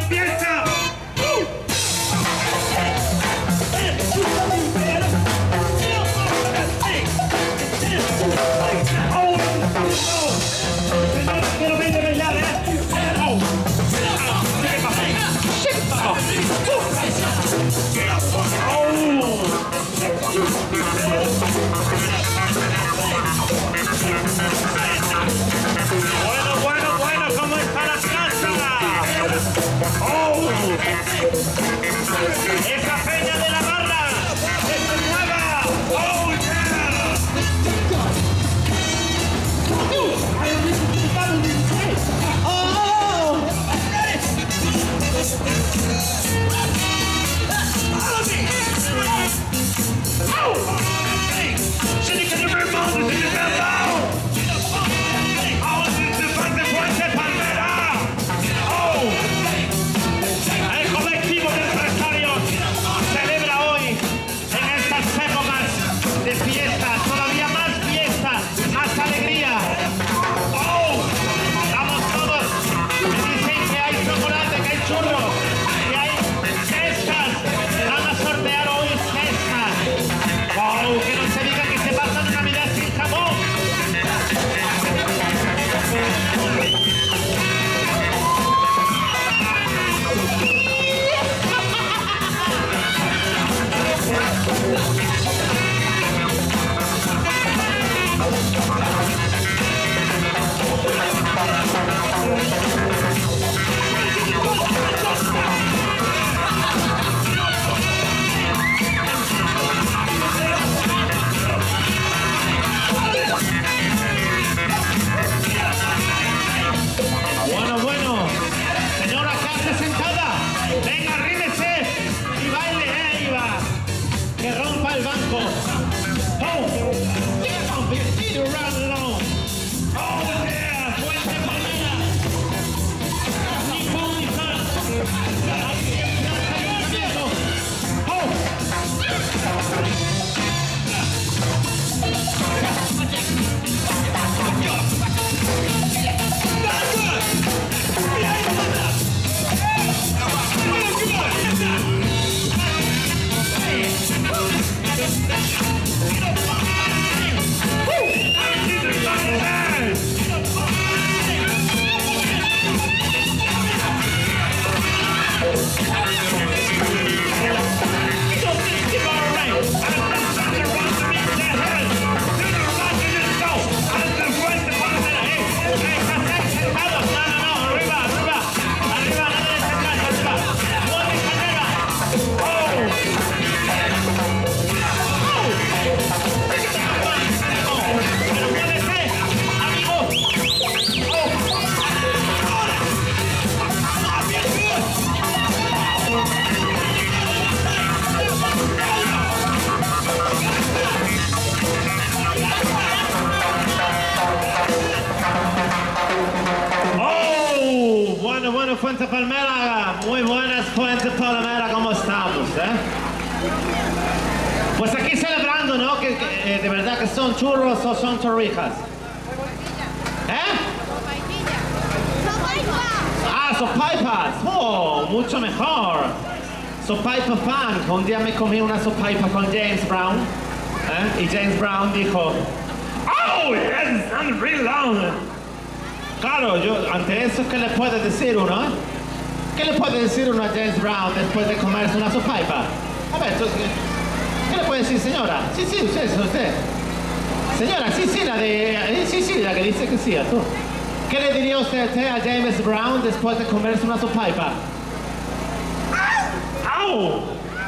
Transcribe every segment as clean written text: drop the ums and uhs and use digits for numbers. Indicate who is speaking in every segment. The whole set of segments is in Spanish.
Speaker 1: fiesta. Quiero ver de bailar, Bueno, ¿cómo está la casa? Esa peña de la barra es nueva. Oh, yeah. El colectivo de empresarios celebra hoy, en estas épocas de fiesta, todavía más fiesta, más alegría. Vamos todos, me dicen que hay chocolate, que hay churros, que hay cestas, van a sortear hoy cestas. Que no se diga que se pasa una Navidad sin jamón. Bueno, señora que hace sentada, venga, arrímese y baile, ahí va, que rompa el banco. Fuente Palmera, ni pon ni pan, aquí empieza el movimiento. Bueno, Fuente Palmera, muy buenas Fuente Palmera, ¿cómo estamos? Pues aquí celebrando, ¿no? Que de verdad que son churros o son torrijas. Sopaipas. Oh, mucho mejor. Sopaipa fan. Un día me comí una sopaipa con James Brown. Y James Brown dijo, "Oh, yes, I'm really long." Claro, yo, ante eso, ¿qué le puede decir uno? ¿Qué le puede decir uno a James Brown después de comerse una sopaipa? A ver, ¿qué le puede decir, señora? Sí, usted. Señora, sí, la que dice que sí, a tú. ¿Qué le diría usted a James Brown después de comerse una sopaipa? ¡Au!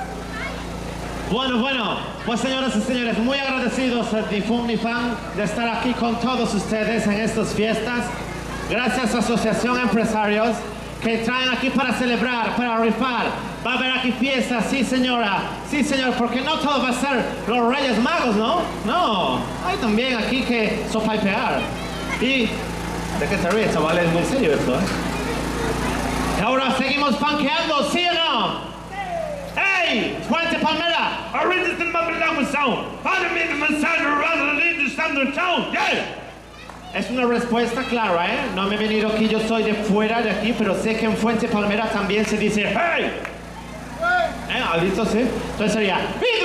Speaker 1: Bueno, pues señoras y señores, muy agradecidos a Difunifan de estar aquí con todos ustedes en estas fiestas. Gracias a Asociación Empresarios que traen aquí para celebrar, para rifar. Va a haber aquí fiestas, sí señora, sí señor, porque no todo va a ser los Reyes Magos, ¿no? No, hay también aquí que sopaipear. Y, ¿de qué te ríes, chaval? Es muy serio esto, Y ahora seguimos panqueando, ¿sí o no? ¡Hey! Fuente Palmera! Ahorita te me hablamos sound. Para mí me sale rather than the standard sound. Yeah! Es una respuesta clara, ¿eh? No me he venido aquí, yo soy de fuera de aquí, pero sé que en Fuente Palmera también se dice ¡Hey! ¿Has visto? Sí. Entonces sería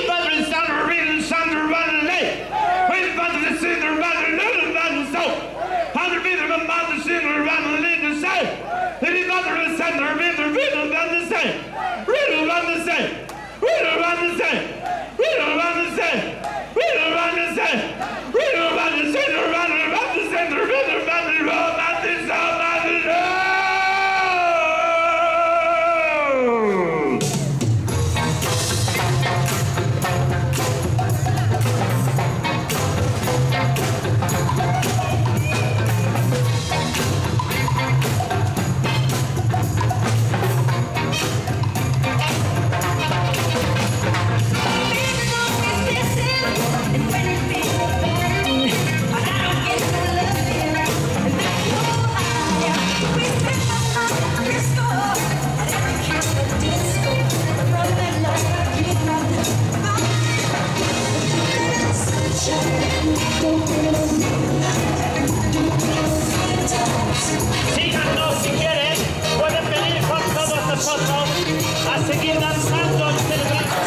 Speaker 1: síganos si quieren, pueden venir con todos nosotros a seguir danzando y celebrando.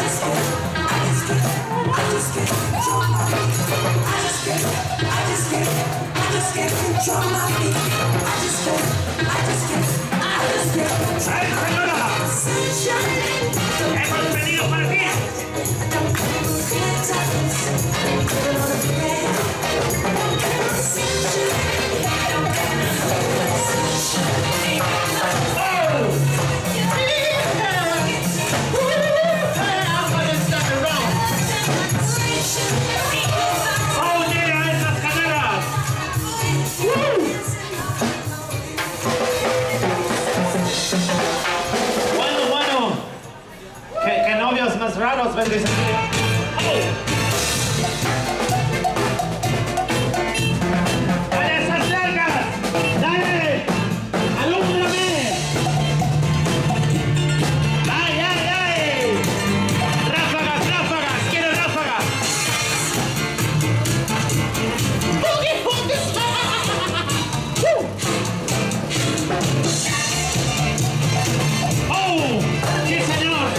Speaker 1: ¡Ay, señora! ¡Hemos venido para ti! Más raros, vendréis aquí. ¡Dale esas largas! ¡Dale! ¡Alúmbrame! ¡Ay, ay, ay! ¡Ráfagas, ráfagas! ¡Quiero ráfagas! ¡Oh! ¡Sí, señor!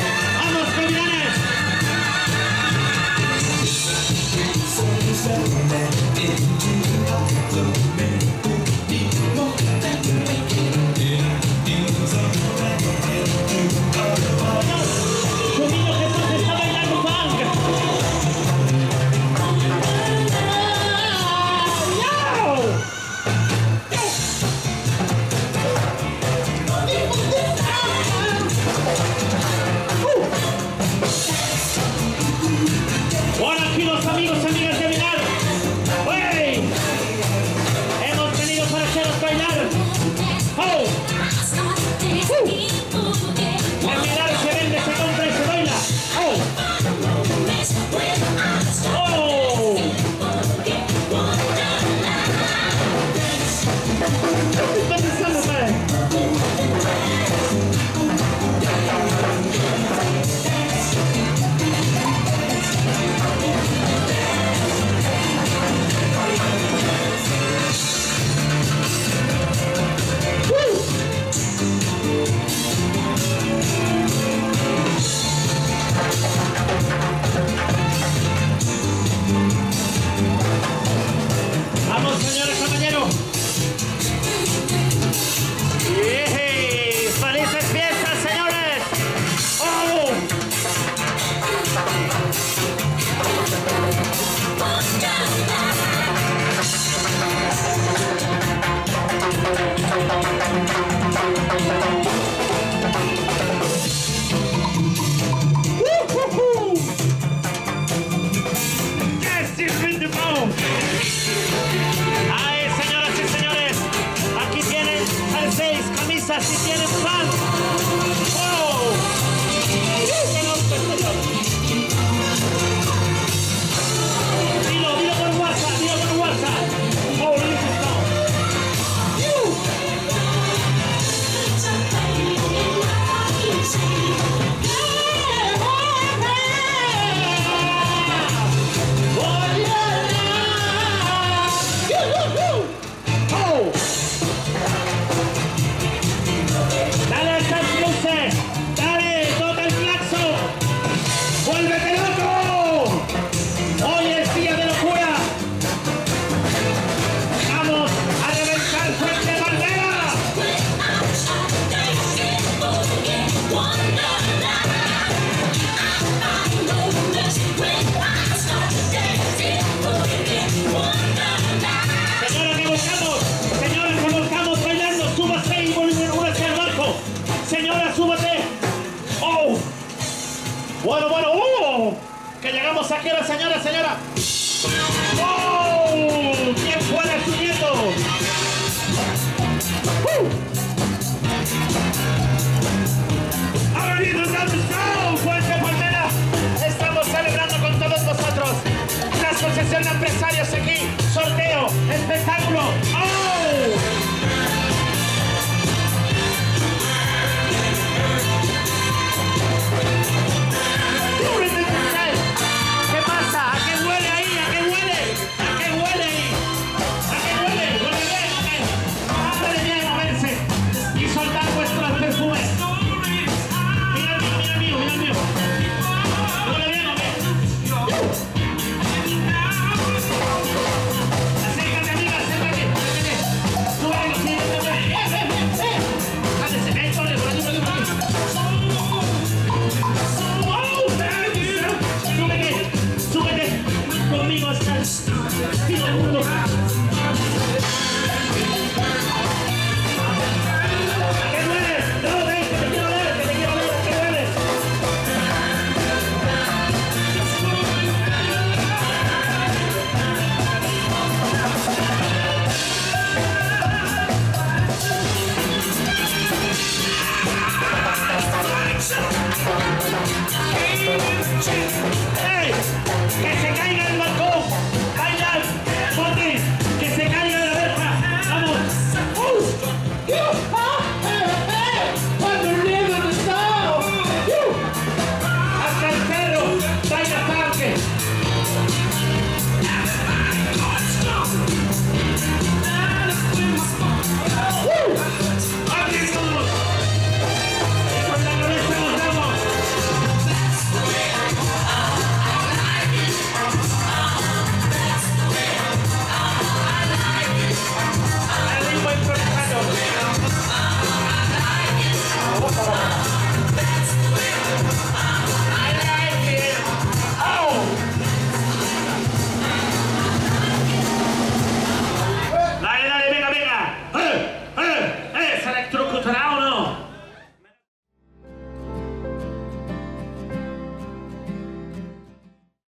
Speaker 1: Si tienen pan. ¡Oh! Dilo por WhatsApp, dilo por WhatsApp. ¡Oh, listo! Bueno, que llegamos aquí a la señora. ¡Oh! ¿Quién fuera su nieto? Fuerte Palmera, estamos celebrando con todos vosotros la asociación de empresarios aquí, sorteo, espectáculo. ¡Oh! ¿Qué pasa? ¿A qué huele ahí? ¿A qué huele? ¿A qué huele ahí? ¿A qué huele? ¿Huele bien o qué? Hágale bien, moverse y soltar vuestros perfumes. Mira el mío. ¿Huele bien o qué? Acércate, amiga, acércate. Súbele, sí. Jálese, échale, por aquí. Súbete conmigo hasta el fin del mundo. ¿A qué duele? No, ven, que te quiero ver, ¿a qué duele? ¡Ey! ¡Que se caiga!